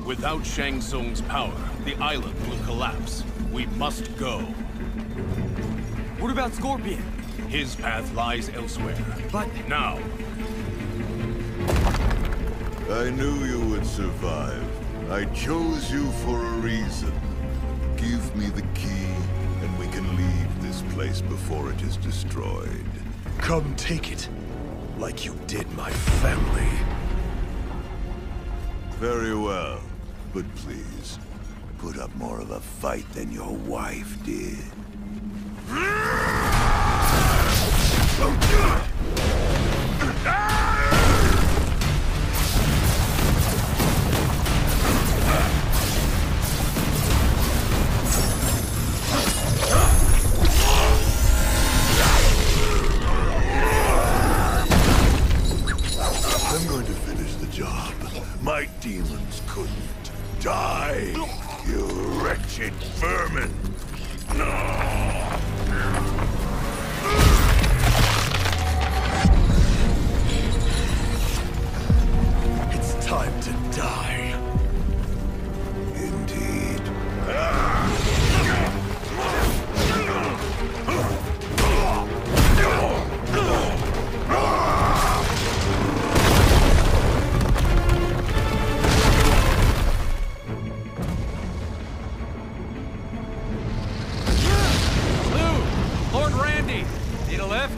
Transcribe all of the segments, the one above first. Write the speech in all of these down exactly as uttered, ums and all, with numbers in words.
Without Shang Tsung's power, the island will collapse. We must go. What about Scorpion? His path lies elsewhere. But... Now. I knew you would survive. I chose you for a reason. Give me the key, and we can leave this place before it is destroyed. Come take it, like you did my family. Very well, but please, put up more of a fight than your wife did. I'm going to finish the job. My demons couldn't. Die, you wretched vermin! It's time to die. Indeed. Lord Randy! Need a lift?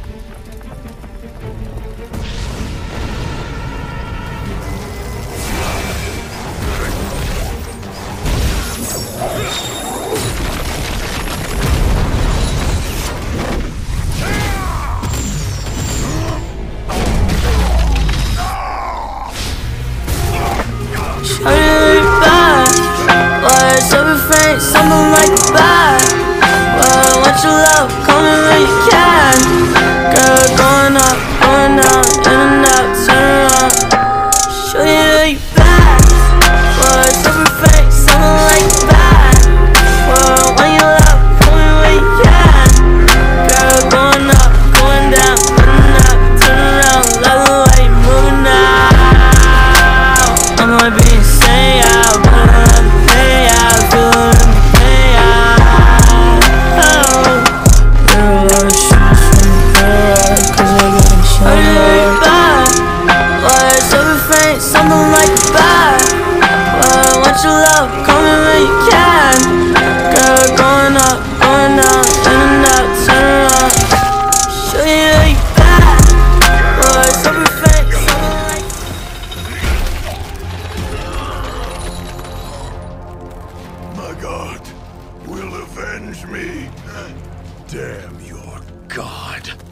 Something like that. Well, want your love, call me when you can. Girl, going up, going down, in and out, turn around. Show you how you back. Well, something something like that. Well, want your love, call me when you can. Girl, going up, going down, in and out, turn around. Love the way you moving now. I might be insane, yeah, but I love the pain, yeah, I feel it. Something like that. Well, I want your love, call me when you can. Girl, going up, going down, in and out, turn around. Show you how you back. Well, something fake, something like My God will avenge me. Damn your god.